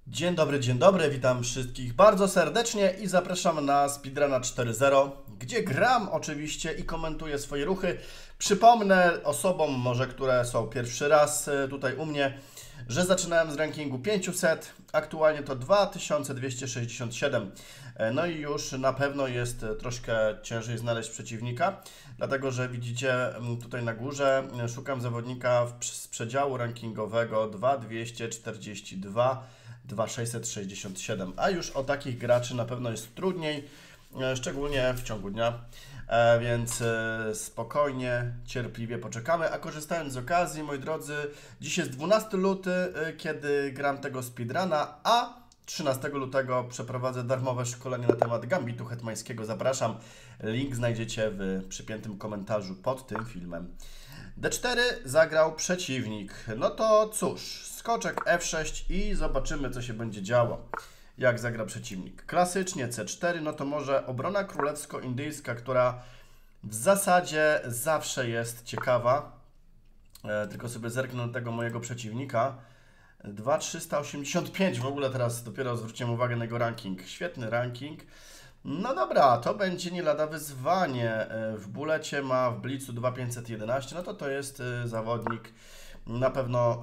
Dzień dobry, witam wszystkich bardzo serdecznie i zapraszam na Speedruna 4.0, gdzie gram oczywiście i komentuję swoje ruchy. Przypomnę osobom, może które są pierwszy raz tutaj u mnie, że zaczynałem z rankingu 500, aktualnie to 2267. No i już na pewno jest troszkę ciężej znaleźć przeciwnika, dlatego że widzicie tutaj na górze, szukam zawodnika z przedziału rankingowego 2242. 2667, a już o takich graczy na pewno jest trudniej, szczególnie w ciągu dnia, więc spokojnie, cierpliwie poczekamy. A korzystając z okazji, moi drodzy, dziś jest 12 luty, kiedy gram tego speedruna, a 13 lutego przeprowadzę darmowe szkolenie na temat gambitu hetmańskiego. Zapraszam, link znajdziecie w przypiętym komentarzu pod tym filmem. D4 zagrał przeciwnik. No to cóż, skoczek F6 i zobaczymy, co się będzie działo, jak zagra przeciwnik. Klasycznie C4, no to może obrona królewsko-indyjska, która w zasadzie zawsze jest ciekawa. Tylko sobie zerknę do tego mojego przeciwnika. 2385, w ogóle teraz dopiero zwróciłem uwagę na jego ranking. Świetny ranking. No dobra, to będzie nie lada wyzwanie. W bulecie ma w blicu 2511, no to jest zawodnik na pewno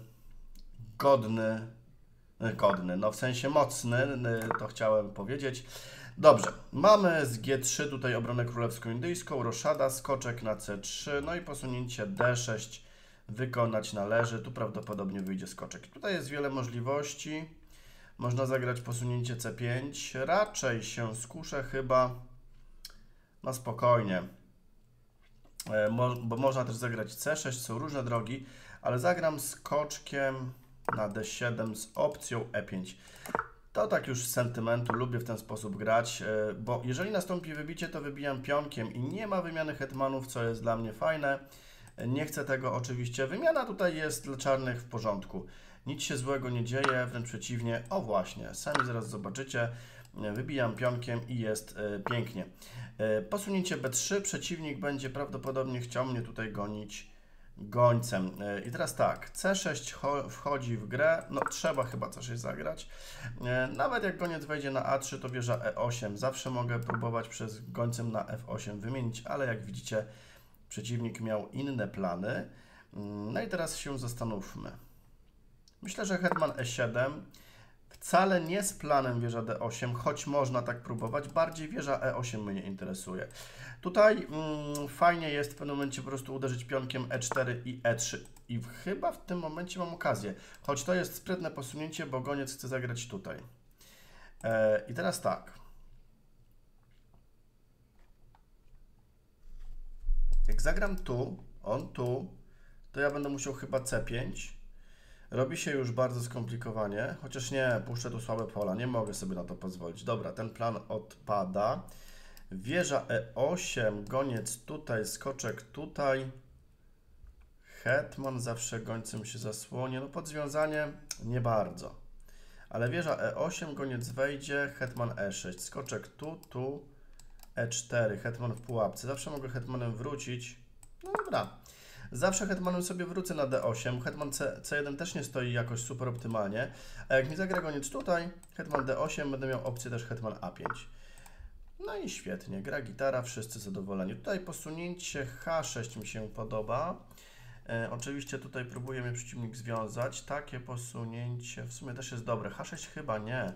godny, no w sensie mocny, to chciałem powiedzieć. Dobrze, mamy z G3 tutaj obronę królewsko-indyjską, roszada, skoczek na C3, no i posunięcie D6 wykonać należy. Tu prawdopodobnie wyjdzie skoczek. Tutaj jest wiele możliwości. Można zagrać posunięcie C5. Raczej się skuszę chyba na spokojnie, bo można też zagrać C6, są różne drogi, ale zagram skoczkiem na D7 z opcją E5. To tak już z sentymentu, lubię w ten sposób grać, bo jeżeli nastąpi wybicie, to wybijam pionkiem i nie ma wymiany hetmanów, co jest dla mnie fajne. Nie chcę tego oczywiście. Wymiana tutaj jest dla czarnych w porządku. Nic się złego nie dzieje, wręcz przeciwnie. O właśnie, sami zaraz zobaczycie. Wybijam pionkiem i jest pięknie. Posunięcie B3. Przeciwnik będzie prawdopodobnie chciał mnie tutaj gonić gońcem. I teraz tak, C6 wchodzi w grę. No trzeba chyba C6 zagrać. Nawet jak goniec wejdzie na A3, to wieża E8. Zawsze mogę próbować przez gońcem na F8 wymienić, ale jak widzicie, przeciwnik miał inne plany. No i teraz się zastanówmy. Myślę, że hetman E7 wcale nie z planem wieża D8, choć można tak próbować. Bardziej wieża E8 mnie interesuje. Tutaj fajnie jest w pewnym momencie po prostu uderzyć pionkiem E4 i E3. I chyba w tym momencie mam okazję. Choć to jest sprytne posunięcie, bo goniec chce zagrać tutaj. I teraz tak. Jak zagram tu, on tu, to ja będę musiał chyba C5. Robi się już bardzo skomplikowanie, chociaż nie, puszczę tu słabe pola, nie mogę sobie na to pozwolić. Dobra, ten plan odpada. Wieża E8, goniec tutaj, skoczek tutaj. Hetman zawsze gońcem się zasłoni. No podwiązanie nie bardzo. Ale wieża E8, goniec wejdzie, hetman E6, skoczek tu, E4, hetman w pułapce. Zawsze mogę hetmanem wrócić. No dobra. Zawsze hetmanem sobie wrócę na D8. Hetman C1 też nie stoi jakoś super optymalnie. A jak mi zagra goniec tutaj, hetman D8, będę miał opcję też hetman A5. No i świetnie. Gra gitara, wszyscy zadowoleni. Tutaj posunięcie H6 mi się podoba. Oczywiście tutaj próbuje mnie przeciwnik związać. Takie posunięcie w sumie też jest dobre. H6 chyba nie.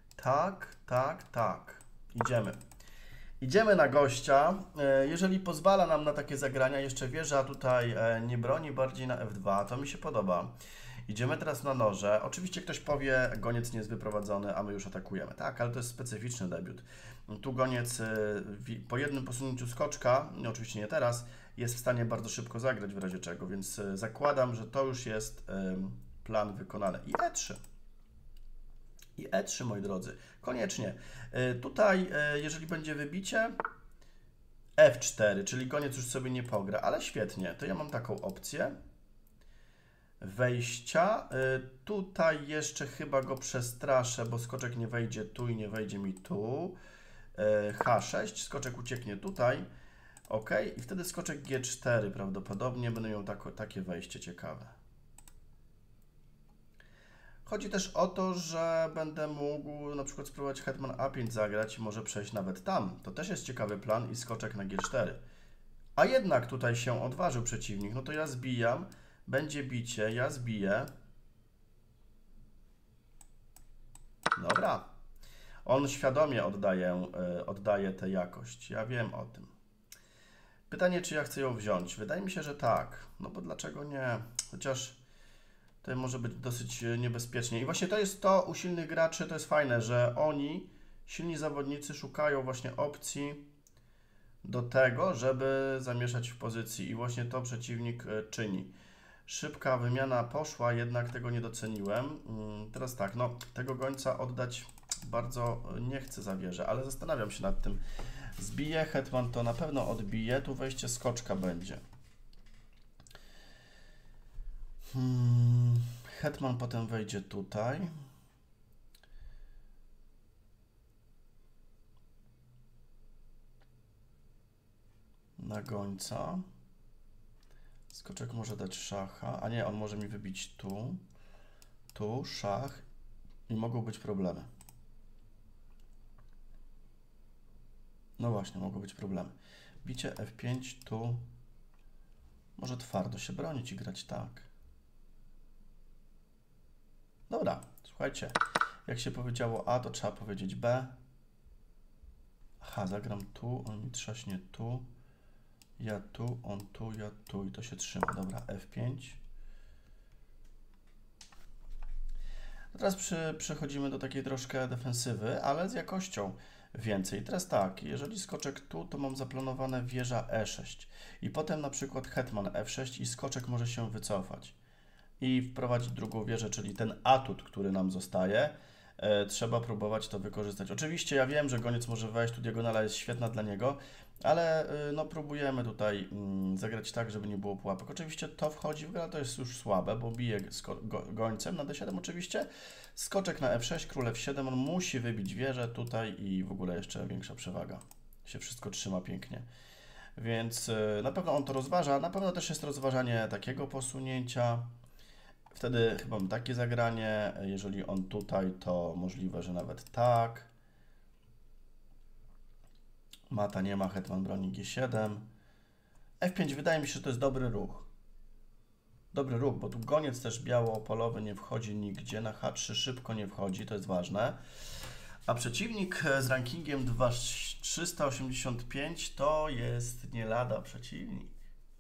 Tak. Idziemy. Idziemy na gościa. Jeżeli pozwala nam na takie zagrania, jeszcze wieża tutaj nie broni, bardziej na F2, to mi się podoba. Idziemy teraz na noże. Oczywiście ktoś powie, goniec nie jest wyprowadzony, a my już atakujemy. Tak, ale to jest specyficzny debiut. Tu goniec po jednym posunięciu skoczka, no oczywiście nie teraz, jest w stanie bardzo szybko zagrać w razie czego, więc zakładam, że to już jest plan wykonany. I E3. I E3, moi drodzy. Koniecznie. Tutaj, jeżeli będzie wybicie, F4, czyli goniec już sobie nie pogra, ale świetnie. To ja mam taką opcję wejścia. Tutaj jeszcze chyba go przestraszę, bo skoczek nie wejdzie tu i nie wejdzie mi tu. H6, skoczek ucieknie tutaj. OK, i wtedy skoczek G4 prawdopodobnie będę miał takie wejście ciekawe. Chodzi też o to, że będę mógł na przykład spróbować hetman A5 zagrać i może przejść nawet tam. To też jest ciekawy plan i skoczek na G4. A jednak tutaj się odważył przeciwnik. No to ja zbijam, będzie bicie, ja zbiję. Dobra. On świadomie oddaje tę jakość. Ja wiem o tym. Pytanie, czy ja chcę ją wziąć? Wydaje mi się, że tak. No bo dlaczego nie? Chociaż to może być dosyć niebezpiecznie. I właśnie to jest to u silnych graczy, to jest fajne, że oni, silni zawodnicy, szukają właśnie opcji do tego, żeby zamieszać w pozycji. I właśnie to przeciwnik czyni. Szybka wymiana poszła, jednak tego nie doceniłem. Teraz tak, no tego gońca oddać bardzo nie chcę za wieżę, ale zastanawiam się nad tym. Zbije, hetman to na pewno odbije, tu wejście skoczka będzie. Hetman potem wejdzie tutaj. Na gońca. Skoczek może dać szacha, a nie, on może mi wybić tu. Tu, szach i mogą być problemy. No właśnie, mogą być problemy. Bicie F5 tu. Może twardo się bronić i grać tak. Dobra, słuchajcie. Jak się powiedziało A, to trzeba powiedzieć B. Aha, zagram tu, on mi trzaśnie tu. Ja tu, on tu, ja tu i to się trzyma. Dobra, F5. Teraz przechodzimy do takiej troszkę defensywy, ale z jakością więcej. Teraz tak, jeżeli skoczek tu, to mam zaplanowane wieża E6 i potem na przykład hetman F6 i skoczek może się wycofać i wprowadzić drugą wieżę, czyli ten atut, który nam zostaje, trzeba próbować to wykorzystać. Oczywiście ja wiem, że goniec może wejść, tu diagonala jest świetna dla niego, ale no, próbujemy tutaj zagrać tak, żeby nie było pułapek. Oczywiście to wchodzi w grę, ale to jest już słabe, bo bije gońcem na D7 oczywiście. Skoczek na F6, król F7, on musi wybić wieżę tutaj i w ogóle jeszcze większa przewaga. Się wszystko trzyma pięknie. Więc na pewno on to rozważa, na pewno też jest rozważanie takiego posunięcia. Wtedy chyba mam takie zagranie, jeżeli on tutaj, to możliwe, że nawet tak. Mata nie ma, hetman broni G7. F5 wydaje mi się, że to jest dobry ruch. Dobry ruch, bo tu goniec też biało-polowy nie wchodzi nigdzie, na H3 szybko nie wchodzi, to jest ważne. A przeciwnik z rankingiem 2385 to jest nie lada przeciwnik.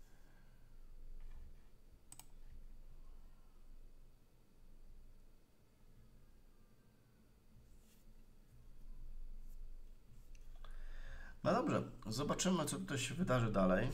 No dobrze, zobaczymy, co tutaj się wydarzy dalej.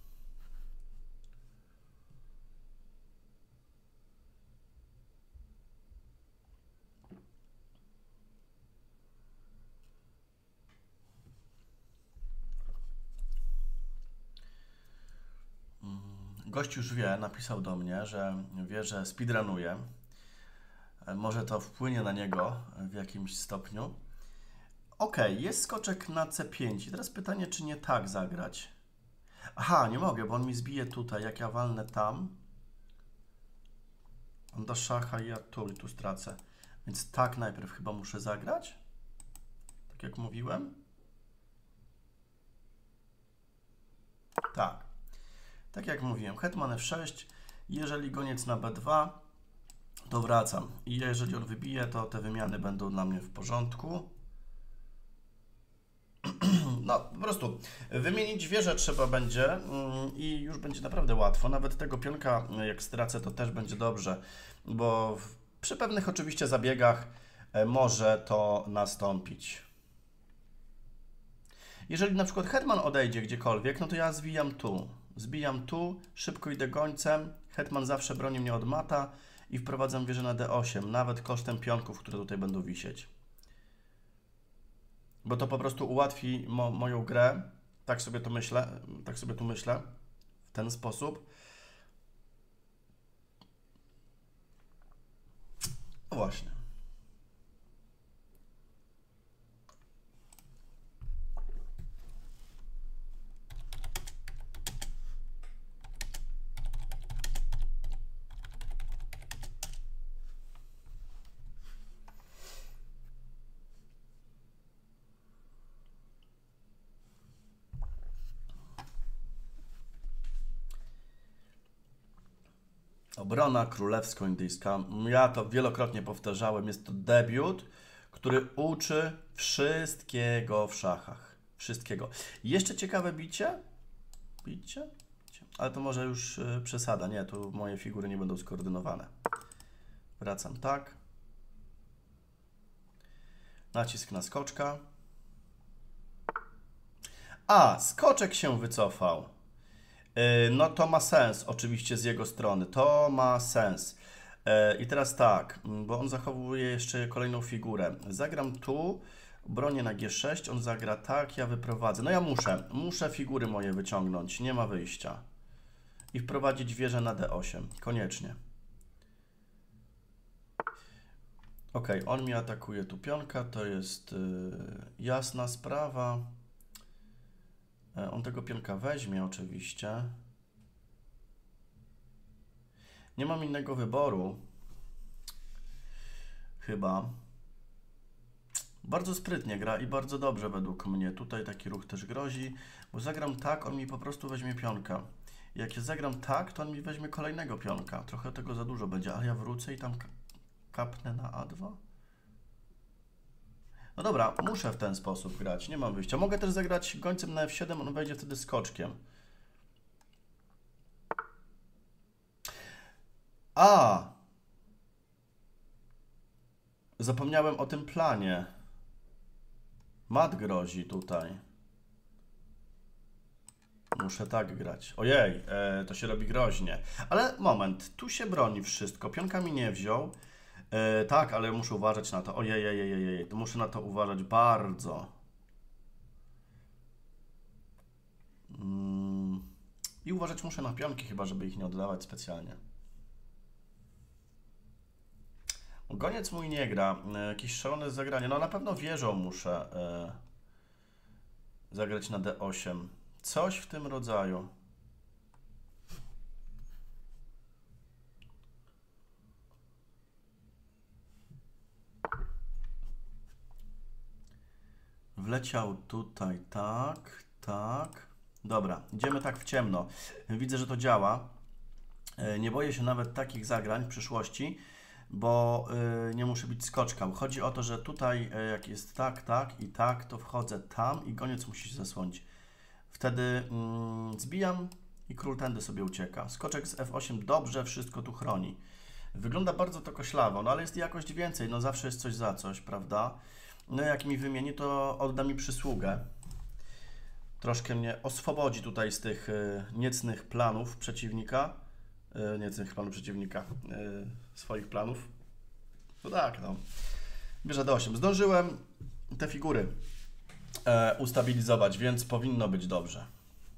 Gość już wie, napisał do mnie, że wie, że speedrunuje. Może to wpłynie na niego w jakimś stopniu. Ok, jest skoczek na C5. I teraz pytanie, czy nie tak zagrać? Aha, nie mogę, bo on mi zbije tutaj. Jak ja walnę tam, on da szacha i ja tu i tu stracę. Więc tak najpierw chyba muszę zagrać. Tak jak mówiłem. Tak. Tak jak mówiłem, hetman F6. Jeżeli goniec na B2, to wracam. I jeżeli on wybije, to te wymiany będą dla mnie w porządku. No, po prostu wymienić wieżę trzeba będzie i już będzie naprawdę łatwo. Nawet tego pionka, jak stracę, to też będzie dobrze, bo przy pewnych oczywiście zabiegach może to nastąpić. Jeżeli na przykład hetman odejdzie gdziekolwiek, no to ja zbijam tu. Zbijam tu, szybko idę gońcem, hetman zawsze broni mnie od mata i wprowadzam wieżę na D8, nawet kosztem pionków, które tutaj będą wisieć. Bo to po prostu ułatwi moją grę, tak sobie to myślę, w ten sposób. No właśnie. Obrona królewsko-indyjska. Ja to wielokrotnie powtarzałem. Jest to debiut, który uczy wszystkiego w szachach. Wszystkiego. Jeszcze ciekawe bicie. Bicie? Ale to może już przesada. Nie, tu moje figury nie będą skoordynowane. Wracam tak. Nacisk na skoczka. A, skoczek się wycofał. No to ma sens oczywiście z jego strony. To ma sens. I teraz tak, bo on zachowuje jeszcze kolejną figurę. Zagram tu, bronię na G6, on zagra tak, ja wyprowadzę. No ja muszę figury moje wyciągnąć, nie ma wyjścia. I wprowadzić wieżę na D8, koniecznie. Ok, on mi atakuje tu pionka, to jest jasna sprawa. On tego pionka weźmie oczywiście. Nie mam innego wyboru. Chyba. Bardzo sprytnie gra i bardzo dobrze według mnie. Tutaj taki ruch też grozi, bo zagram tak, on mi po prostu weźmie pionka. Jak ja zagram tak, to on mi weźmie kolejnego pionka. Trochę tego za dużo będzie, ale ja wrócę i tam kapnę na A2. No dobra, muszę w ten sposób grać, nie mam wyjścia. Mogę też zagrać gońcem na F7, on wejdzie wtedy skoczkiem. A! Zapomniałem o tym planie. Mat grozi tutaj. Muszę tak grać. Ojej, to się robi groźnie. Ale moment, tu się broni wszystko. Pionka mi nie wziął. Tak, ale muszę uważać na to. Ojej, to muszę na to uważać bardzo. I uważać muszę na pionki, chyba żeby ich nie oddawać specjalnie. Goniec mój nie gra. Jakieś szalone zagranie. No na pewno wieżą muszę zagrać na D8. Coś w tym rodzaju. Wleciał tutaj, tak, tak. Dobra, idziemy tak w ciemno. Widzę, że to działa. Nie boję się nawet takich zagrań w przyszłości, bo nie muszę być skoczką. Chodzi o to, że tutaj jak jest tak, tak i tak, to wchodzę tam i goniec musi się zasłonić. Wtedy zbijam i król tędy sobie ucieka. Skoczek z F8 dobrze wszystko tu chroni. Wygląda bardzo to koślawo, no ale jest jakość więcej, no zawsze jest coś za coś, prawda? No jak mi wymieni, to odda mi przysługę. Troszkę mnie oswobodzi tutaj z tych niecnych planów przeciwnika. Swoich planów. No tak, no. Bierze D8. Zdążyłem te figury ustabilizować, więc powinno być dobrze.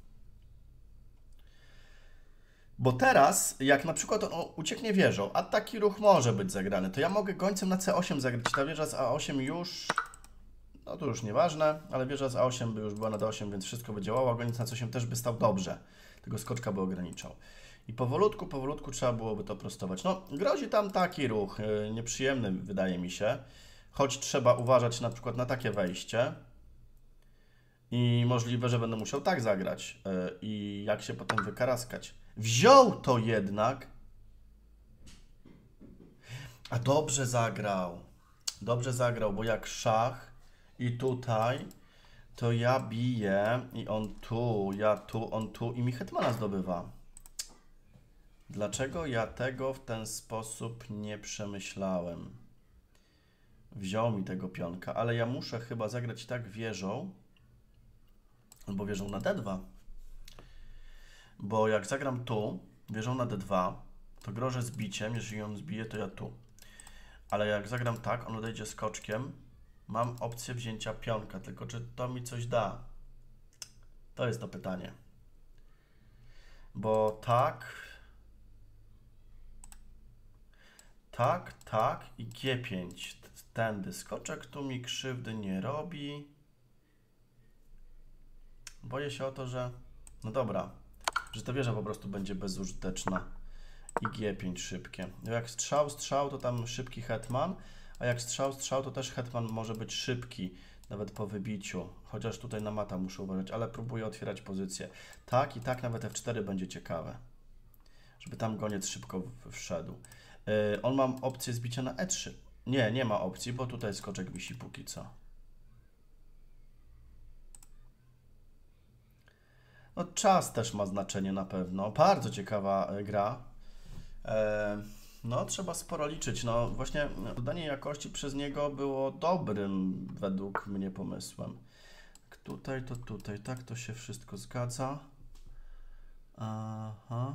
Bo teraz, jak na przykład on ucieknie wieżą, a taki ruch może być zagrany, to ja mogę gońcem na C8 zagrać. Ta wieża z A8 już... No to już nieważne, ale wieża z A8 by już była na D8, więc wszystko by działało, a goniec na C8 też by stał dobrze. Tego skoczka by ograniczał. I powolutku trzeba byłoby to prostować. No, grozi tam taki ruch, nieprzyjemny wydaje mi się, choć trzeba uważać na przykład na takie wejście. I możliwe, że będę musiał tak zagrać. I jak się potem wykaraskać. Wziął to jednak. A dobrze zagrał. Dobrze zagrał, bo jak szach i tutaj, to ja biję i on tu, ja tu, on tu i mi hetmana zdobywa. Dlaczego ja tego w ten sposób nie przemyślałem? Wziął mi tego pionka, ale ja muszę chyba zagrać tak wieżą, albo wieżą na D2. Bo jak zagram tu, wieżą na D2, to grożę zbiciem, jeżeli on zbije, to ja tu. Ale jak zagram tak, on odejdzie skoczkiem, mam opcję wzięcia pionka, tylko czy to mi coś da? To jest to pytanie. Bo tak, tak i G5. Tędy skoczek tu mi krzywdy nie robi. Boję się o to, że... No dobra, że ta wieża po prostu będzie bezużyteczna. I G5 szybkie. Jak strzał, to tam szybki hetman, a jak strzał, to też hetman może być szybki, nawet po wybiciu. Chociaż tutaj na mata muszę uważać, ale próbuję otwierać pozycję. Tak i tak nawet F4 będzie ciekawe. żeby tam goniec szybko wszedł. On ma opcję zbicia na E3. Nie, nie ma opcji, bo tutaj skoczek wisi póki co. No czas też ma znaczenie na pewno. Bardzo ciekawa gra. No trzeba sporo liczyć. No właśnie dodanie jakości przez niego było dobrym według mnie pomysłem. Tutaj, to tutaj, tak to się wszystko zgadza. Aha.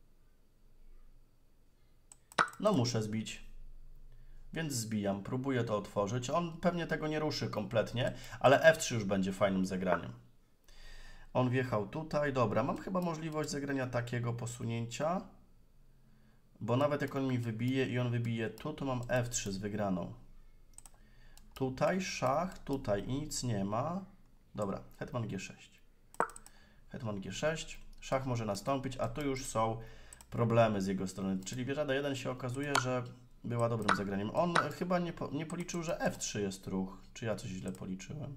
No muszę zbić. Więc zbijam, próbuję to otworzyć. On pewnie tego nie ruszy kompletnie, ale F3 już będzie fajnym zagraniem. On wjechał tutaj, dobra, mam chyba możliwość zagrania takiego posunięcia, bo nawet jak on mi wybije i on wybije tu, to mam F3 z wygraną. Tutaj szach, tutaj i nic nie ma. Dobra, hetman G6. Hetman G6, szach może nastąpić, a tu już są problemy z jego strony, czyli wieża D1 się okazuje, że była dobrym zagraniem. On chyba nie policzył, że F3 jest ruch. Czy ja coś źle policzyłem?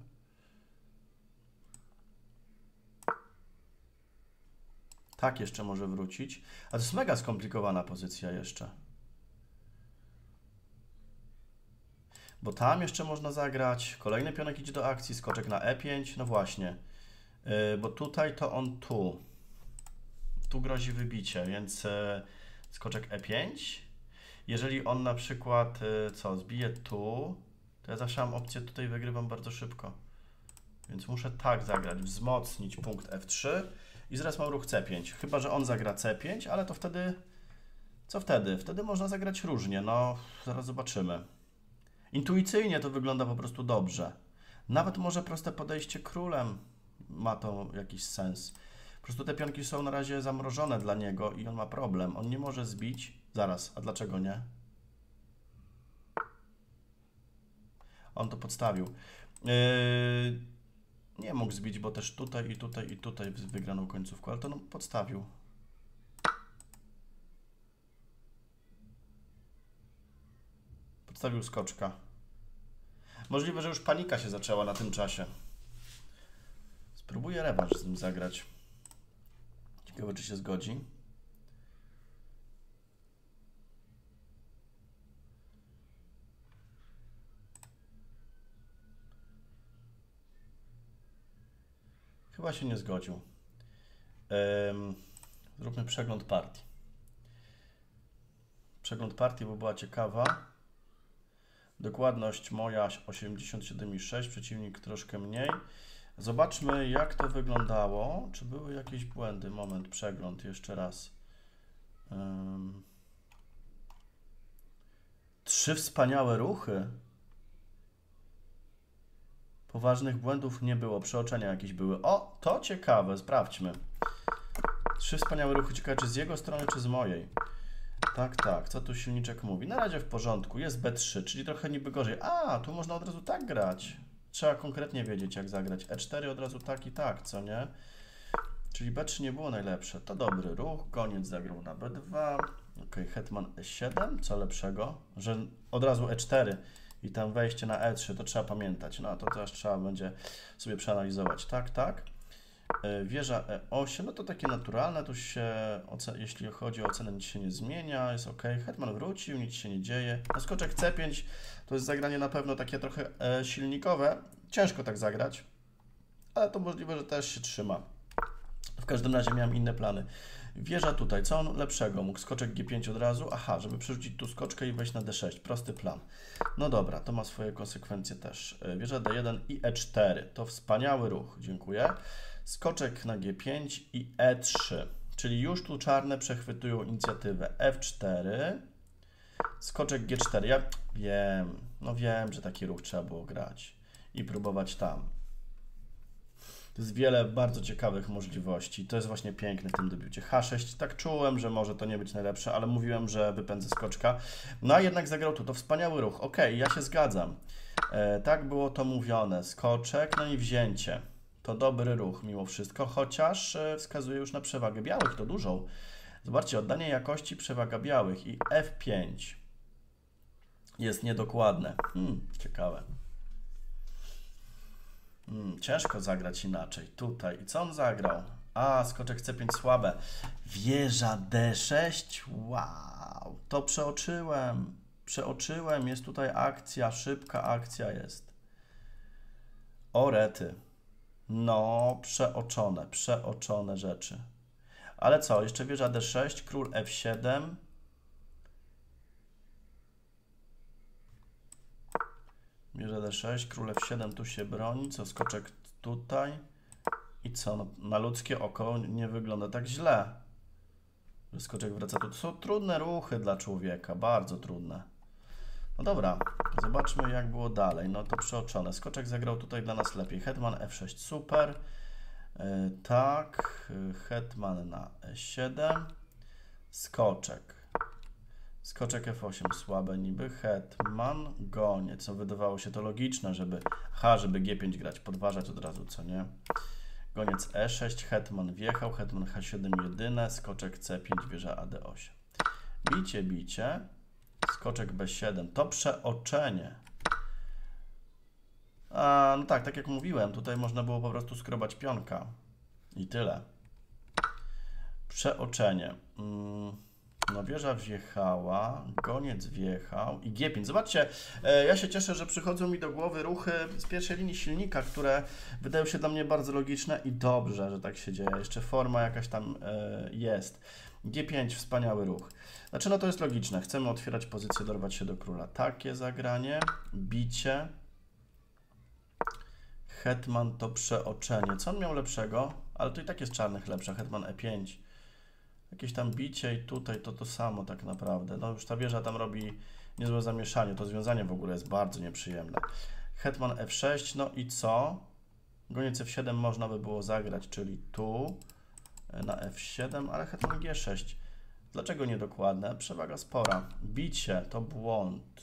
Tak jeszcze może wrócić. A to jest mega skomplikowana pozycja jeszcze. Bo tam jeszcze można zagrać. Kolejny pionek idzie do akcji, skoczek na E5. No właśnie. Bo tutaj to on tu. Tu grozi wybicie, więc skoczek E5. Jeżeli on na przykład, zbije tu, to ja zawsze mam opcję, tutaj wygrywam bardzo szybko. Więc muszę tak zagrać, wzmocnić punkt F3 i zaraz mam ruch C5. Chyba że on zagra C5, ale to wtedy, co wtedy? Wtedy można zagrać różnie, no zaraz zobaczymy. Intuicyjnie to wygląda po prostu dobrze. Nawet może proste podejście królem ma to jakiś sens. Po prostu te pionki są na razie zamrożone dla niego i on ma problem. On nie może zbić. Zaraz, a dlaczego nie? On to podstawił. Nie mógł zbić, bo też tutaj i tutaj i tutaj wygraną końcówką, ale to no, podstawił. Podstawił skoczka. Możliwe, że już panika się zaczęła na tym czasie. Spróbuję rewanż z nim zagrać. Ciekawe, czy się zgodzi. Chyba się nie zgodził. Zróbmy przegląd partii. Przegląd partii, bo była ciekawa. Dokładność moja 87,6, przeciwnik troszkę mniej. Zobaczmy, jak to wyglądało. Czy były jakieś błędy? Moment, przegląd jeszcze raz. 3 wspaniałe ruchy. Poważnych błędów nie było, przeoczenia jakieś były. O, to ciekawe, sprawdźmy. 3 wspaniałe ruchy, ciekawe czy z jego strony, czy z mojej. Tak, tak, co tu silniczek mówi? Na razie w porządku, jest B3, czyli trochę niby gorzej. A, tu można od razu tak grać. Trzeba konkretnie wiedzieć, jak zagrać. E4 od razu tak i tak, co nie? Czyli B3 nie było najlepsze. To dobry ruch, goniec zagrał na B2. Ok, hetman E7, co lepszego? Że od razu E4 i tam wejście na E3, to trzeba pamiętać. No to też trzeba będzie sobie przeanalizować. Tak, tak. Wieża E8, no to takie naturalne, tu się, jeśli chodzi o ocenę, nic się nie zmienia, jest ok. Hetman wrócił, nic się nie dzieje. No skoczek C5 to jest zagranie na pewno takie trochę silnikowe. Ciężko tak zagrać, ale to możliwe, że też się trzyma. W każdym razie miałem inne plany. Wieża tutaj, co on lepszego? Mógł skoczek G5 od razu? Aha, żeby przerzucić tu skoczkę i wejść na D6. Prosty plan. No dobra, to ma swoje konsekwencje też. Wieża D1 i E4. To wspaniały ruch, dziękuję. Skoczek na G5 i E3. Czyli już tu czarne przechwytują inicjatywę. F4. Skoczek G4. Ja wiem, no wiem, że taki ruch trzeba było grać. I próbować tam. To jest wiele bardzo ciekawych możliwości. To jest właśnie piękne w tym debiucie. H6, tak czułem, że może to nie być najlepsze, ale mówiłem, że wypędzę skoczka. No a jednak zagrał tu. To wspaniały ruch. Ok, ja się zgadzam. Tak było to mówione. Skoczek, no i wzięcie. To dobry ruch mimo wszystko, chociaż wskazuje już na przewagę białych, to dużą. Zobaczcie, oddanie jakości, przewaga białych i F5 jest niedokładne. Ciekawe. Ciężko zagrać inaczej. Tutaj. I co on zagrał? A, skoczek C5 słabe. Wieża D6. Wow, to przeoczyłem. Przeoczyłem, jest tutaj akcja, szybka akcja jest. O rety. No, przeoczone rzeczy. Ale co, jeszcze wieża D6, król F7. Wieża D6, król F7 tu się broni, co skoczek tutaj. I co, no, na ludzkie oko nie wygląda tak źle. Że skoczek wraca tu. To są trudne ruchy dla człowieka, bardzo trudne. No dobra, zobaczmy jak było dalej. No to przeoczone. Skoczek zagrał tutaj dla nas lepiej. Hetman F6, super. Tak, hetman na E7. Skoczek. Skoczek F8, słabe niby. Hetman, goniec. No wydawało się to logiczne, żeby G5 grać, podważać od razu, co nie? Goniec E6, hetman wjechał, hetman H7 jedyne, skoczek C5, wieża AD8. Bicie, bicie. Skoczek B7, to przeoczenie. A, no tak, tak jak mówiłem, tutaj można było po prostu skrobać pionka. I tyle. Przeoczenie. No wieża wjechała, goniec wjechał i G5. Zobaczcie, ja się cieszę, że przychodzą mi do głowy ruchy z pierwszej linii silnika, które wydają się dla mnie bardzo logiczne i dobrze, że tak się dzieje. Jeszcze forma jakaś tam jest. G5, wspaniały ruch. Znaczy, no to jest logiczne. Chcemy otwierać pozycję, dorwać się do króla. Takie zagranie, bicie. Hetman to przeoczenie. Co on miał lepszego? Ale to i tak jest czarnych lepsza. Hetman E5. Jakieś tam bicie i tutaj to samo tak naprawdę. No już ta wieża tam robi niezłe zamieszanie. To związanie w ogóle jest bardzo nieprzyjemne. Hetman F6, no i co? Goniec F7 można by było zagrać, czyli tu na F7, ale hetman G6. Dlaczego niedokładne? Przewaga spora. Bicie to błąd.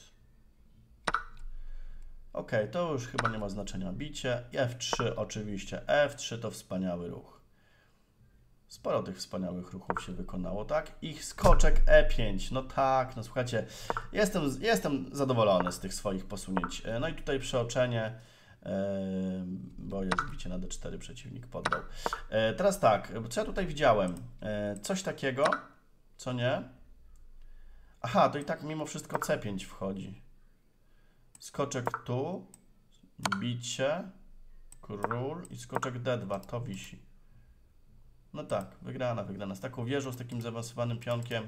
Ok, to już chyba nie ma znaczenia. Bicie. F3 oczywiście. F3 to wspaniały ruch. Sporo tych wspaniałych ruchów się wykonało, tak? Ich skoczek E5. No tak, no słuchajcie, jestem zadowolony z tych swoich posunięć. No i tutaj przeoczenie, bo jest bicie na D4, przeciwnik poddał. Teraz tak, co ja tutaj widziałem? Coś takiego, co nie? Aha, to i tak mimo wszystko C5 wchodzi. Skoczek tu, bicie, król i skoczek D2, to wisi. No tak, wygrana. Z taką wieżą, z takim zaawansowanym pionkiem.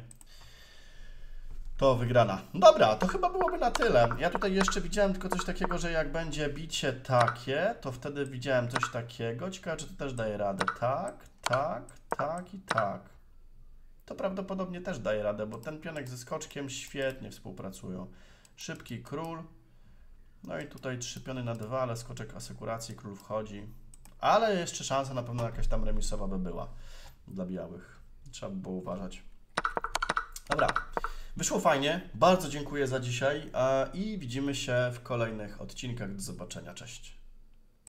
To wygrana. Dobra, to chyba byłoby na tyle. Ja tutaj jeszcze widziałem tylko coś takiego, że jak będzie bicie takie, to wtedy widziałem coś takiego. Ciekawe, czy to też daje radę. Tak, tak, tak i tak. To prawdopodobnie też daje radę, bo ten pionek ze skoczkiem świetnie współpracują. Szybki król. No i tutaj 3 piony na 2, ale skoczek asekuracji, król wchodzi. Ale jeszcze szansa na pewno jakaś tam remisowa by była dla białych. Trzeba by było uważać. Dobra, wyszło fajnie. Bardzo dziękuję za dzisiaj i widzimy się w kolejnych odcinkach. Do zobaczenia. Cześć.